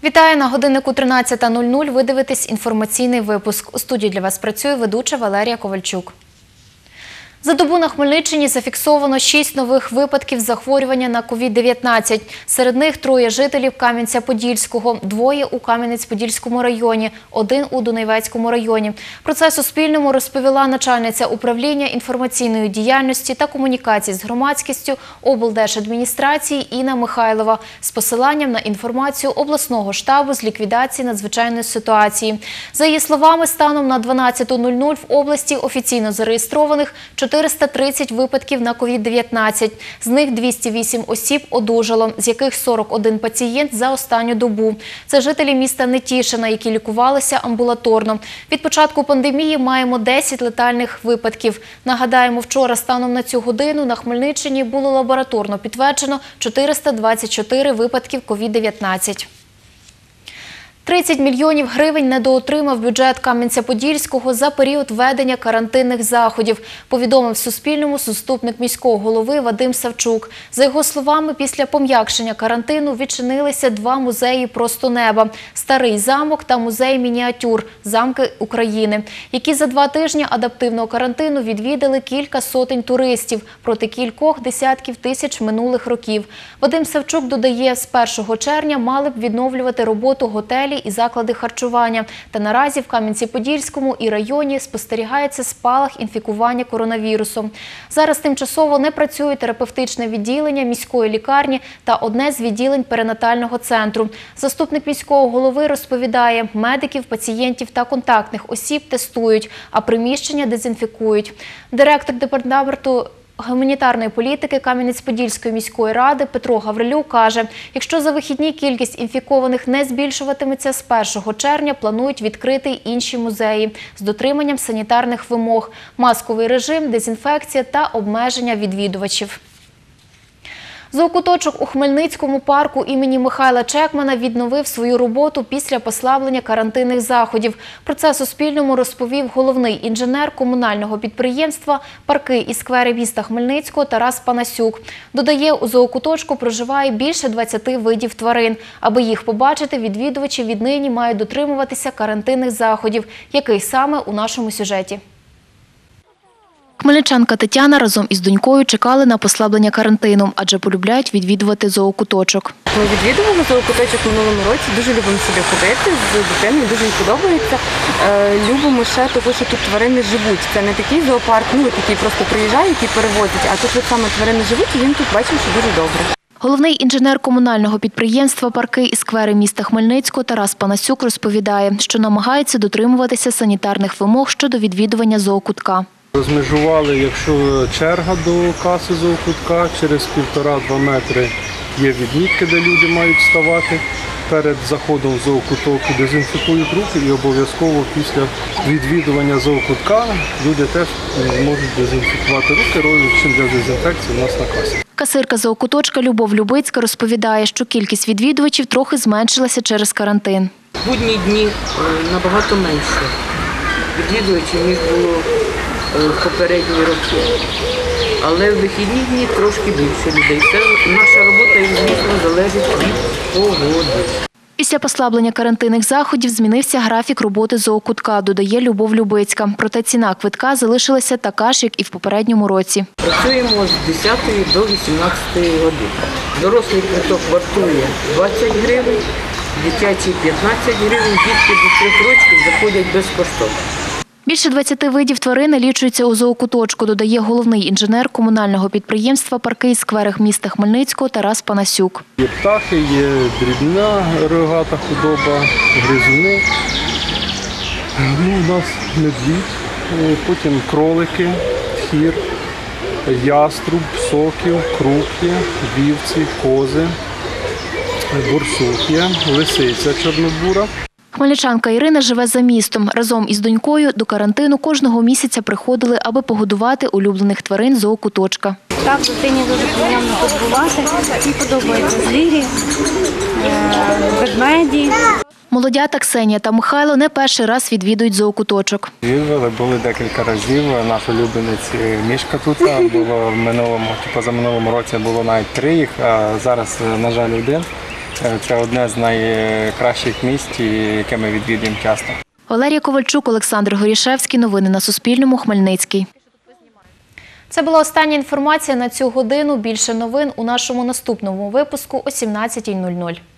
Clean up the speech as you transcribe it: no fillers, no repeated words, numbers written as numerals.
Вітаю на годиннику 13:00. Ви дивитесь інформаційний випуск. У студії для вас працює ведуча Валерія Ковальчук. За добу на Хмельниччині зафіксовано 6 нових випадків захворювання на COVID-19. Серед них 3 жителів Кам'янця-Подільського, 2 у Кам'янець-Подільському районі, 1 у Донецькому районі. Про це Суспільному розповіла начальниця управління інформаційної діяльності та комунікацій з громадськістю облдержадміністрації Інна Михайлова з посиланням на інформацію обласного штабу з ліквідації надзвичайної ситуації. За її словами, станом на 12:00 в області офіційно зареєстрованих 430 випадків на COVID-19. З них 208 осіб одужало, з яких 41 пацієнт за останню добу. Це жителі міста Нетішина, які лікувалися амбулаторно. Від початку пандемії маємо 10 летальних випадків. Нагадаємо, вчора станом на цю годину на Хмельниччині було лабораторно підтверджено 424 випадків COVID-19. 30 мільйонів гривень недоотримав бюджет Кам'янця-Подільського за період введення карантинних заходів, повідомив Суспільному заступник міського голови Вадим Савчук. За його словами, після пом'якшення карантину відчинилися 2 музеї просто неба – Старий замок та музей мініатюр «Замки України», які за 2 тижні адаптивного карантину відвідали кілька сотень туристів проти кількох десятків тисяч минулих років. Вадим Савчук додає, з 1 червня мали б відновлювати роботу готелів і заклади харчування. Та наразі в Кам'янці-Подільському і районі спостерігається спалах інфікування коронавірусом. Зараз тимчасово не працює терапевтичне відділення міської лікарні та одне з відділень перинатального центру. Заступник міського голови розповідає, медиків, пацієнтів та контактних осіб тестують, а приміщення дезінфікують. Директор департаменту гуманітарної політики Кам'янець-Подільської міської ради Петро Гаврилюк каже, якщо за вихідні кількість інфікованих не збільшуватиметься, з 1 червня планують відкрити й інші музеї з дотриманням санітарних вимог, масковий режим, дезінфекція та обмеження відвідувачів. Зоокуточок у Хмельницькому парку імені Михайла Чекмана відновив свою роботу після послаблення карантинних заходів. Про це Суспільному розповів головний інженер комунального підприємства «Парки і сквери міста Хмельницького» Тарас Панасюк. Додає, у зоокуточку проживає більше 20 видів тварин. Аби їх побачити, відвідувачі віднині мають дотримуватися карантинних заходів. Який саме – у нашому сюжеті. Хмельничанка Тетяна разом із донькою чекали на послаблення карантину, адже полюбляють відвідувати зоокуточок. Ми відвідували зоокуточок в минулому році, дуже любимо сюди ходити, з дитиною дуже їй подобається. Любимо ще того, що тут тварини живуть. Це не такий зоопарк, який просто приїжджає, який перевозять, а тут саме тварини живуть і їм тут бачимо, що дуже добре. Головний інженер комунального підприємства «Парки і сквери міста Хмельницького» Тарас Панасюк розповідає, що намагається дотримуватися санітарних вимог щодо відвідування зоокутка. Розмежували, якщо черга до каси зоокутка, через 1,5-2 метри є відмітки, де люди мають вставати. Перед заходом в зоокуток дезінфікують руки і обов'язково після відвідування зоокутка люди теж можуть дезінфікувати руки, чим для дезінфекції у нас на касі. Касирка зоокуточка Любов Любицька розповідає, що кількість відвідувачів трохи зменшилася через карантин. Будні дні набагато менше відвідувачів, ніж було в попередні роки. Але в вихідні дні трошки більше людей. Це наша робота, звісно, залежить від погоди. Після послаблення карантинних заходів змінився графік роботи зоокутка, додає Любов Любицька. Проте ціна квитка залишилася така ж, як і в попередньому році. Працюємо з 10 до 18 години. Дорослий квиток вартує 20 гривень, дитячий 15 гривень, дітки до 3 років заходять безкоштовно. Більше 20 видів тварин налічується у зоокуточку, додає головний інженер комунального підприємства «Парки і сквери міста Хмельницького» Тарас Панасюк. Є птахи, є дрібна рогата худоба, гризуни. У нас медвідь, потім кролики, тхір, яструб, сокіл, круп'я, вівці, кози, борсук є, лисиця чорнобура. Хмельничанка Ірина живе за містом. Разом із донькою до карантину кожного місяця приходили, аби погодувати улюблених тварин зоокуточка. Так, дитині дуже приємно тут бувати. Їй подобаються звірі, ведмеді. Молодята Ксенія та Михайло не перший раз відвідують зоокуточок. Відвідували, були декілька разів. Наш улюбленець Мішка тут було в минулому, позаминулому році було навіть 3 їх, а зараз, на жаль, 1. Це одне з найкращих місць, яке ми відвідуємо часто. Валерія Ковальчук, Олександр Горішевський. Новини на Суспільному. Хмельницький. Це була остання інформація на цю годину. Більше новин у нашому наступному випуску о 17:00.